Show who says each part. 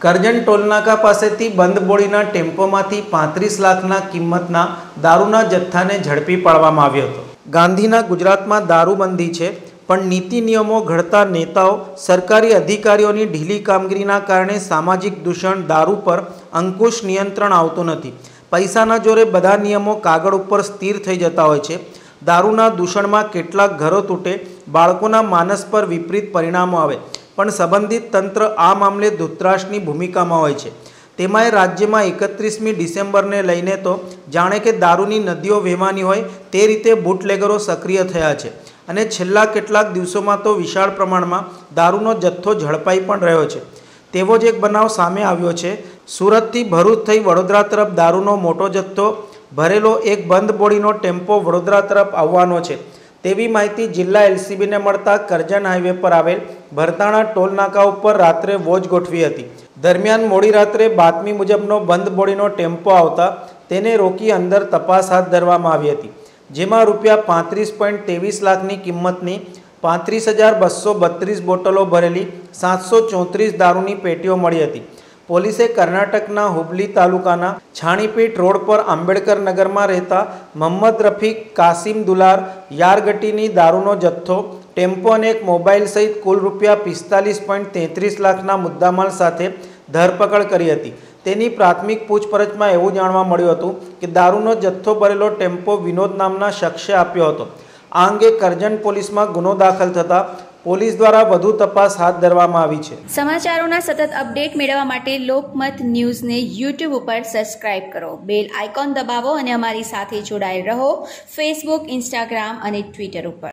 Speaker 1: કરજણ ટોલનાકા પાસેથી બંધ બોડીના ટેમ્પોમાંથી 35 લાખના કિંમતના દારૂના જથ્થાને ઝડપી પાડવામાં આવ્યો હતો। ગાંધીના ગુજરાતમાં દારૂબંધી છે, પણ નીતિ નિયમો ઘડતા નેતાઓ, સરકારી અધિકારીઓની ઢીલી કામગીરીના કારણે સામાજિક દૂષણ દારૂ પર અંકુશ નિયંત્રણ આવતું નથી। પૈસાના જોરે બધા નિયમો કાગળ ઉપર સ્થિર થઈ જતા હોય છે। દારૂના દૂષણમાં કેટલાક ઘરો તૂટે, બાળકોના માનસ પર વિપરીત પરિણામો આવે, પણ સંબંધિત તંત્ર આ મામલે ધૂતરાષ્ટ્રની ભૂમિકામાં હોય છે। તેમાંય રાજ્યમાં 31મી ડિસેમ્બરને લઈને તો જાણે કે દારૂની નદીઓ વહેવાની હોય તે રીતે બુટલેગરો સક્રિય થયા છે અને છેલ્લા કેટલાક દિવસોમાં તો વિશાળ પ્રમાણમાં દારૂનો જથ્થો ઝડપાઈ પણ રહ્યો છે। તેવો જ એક બનાવ સામે આવ્યો છે। સુરતથી ભરૂચ થઈ વડોદરા તરફ દારૂનો મોટો જથ્થો ભરેલો એક બંધ બોડીનો ટેમ્પો વડોદરા તરફ આવવાનો છે તેવી માહિતી જિલ્લા એલસીબીને મળતા કરજણ હાઈવે પર આવેલ ભરતાણા ટોલ નાકા ઉપર રાત્રે વોચ ગોઠવી હતી। દરમિયાન મોડી રાત્રે બાતમી મુજબનો બંધ બોડીનો ટેમ્પો આવતા તેને રોકી અંદર તપાસ હાથ ધરવામાં આવી હતી, જેમાં રૂપિયા 35.23 લાખની કિંમતની 35,232 બોટલો ભરેલી 734 દારૂની પેટીઓ મળી હતી। પોલીસે કર્ણાટકના હુબલી તાલુકાના છાણીપીઠ રોડ પર આંબેડકર નગરમાં રહેતા મોહમ્મદ રફીક કાસિમ દુલાર યારગટીની દારૂનો જથ્થો, ટેમ્પો અને એક મોબાઈલ સહિત કુલ રૂપિયા 45.33 લાખના મુદ્દામાલ સાથે ધરપકડ કરી હતી। તેની પ્રાથમિક પૂછપરછમાં એવું જાણવા મળ્યું હતું કે દારૂનો જથ્થો ભરેલો ટેમ્પો વિનોદ નામના શખ્સે આપ્યો હતો। આ અંગે કરજણ પોલીસમાં ગુનો દાખલ થતા પોલીસ દ્વારા વધુ તપાસ હાથ ધરવામાં આવી છે।
Speaker 2: સમાચારોના સતત અપડેટ મેળવવા માટે લોકમત ન્યૂઝને યુટ્યુબ ઉપર સબસ્ક્રાઇબ કરો, બેલ આઇકોન દબાવો અને અમારી સાથે જોડાયેલ રહો ફેસબુક, ઇન્સ્ટાગ્રામ અને ટ્વિટર ઉપર।